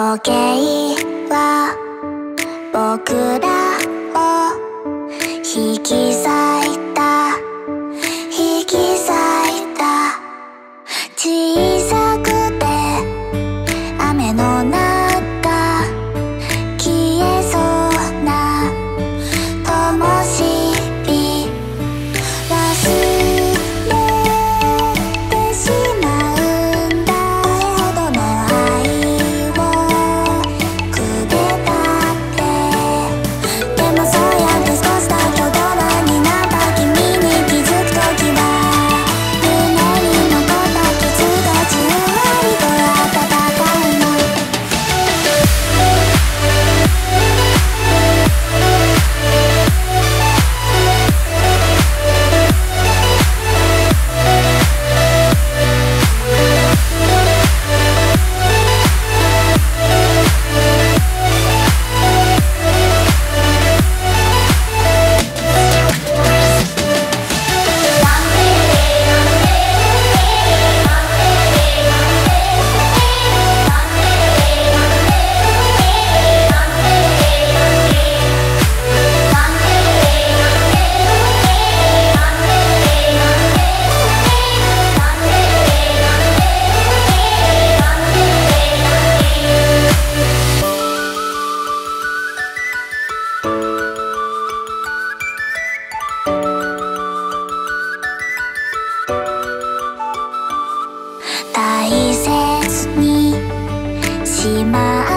時計は僕らを引き裂いた小さくて雨の中消えそうな灯火忘れてしまうんだほどの愛をくれたってでもそうやって少しだけ大人になった君に気づく時は胸に残った傷がじんわりと温かいの大切にしまう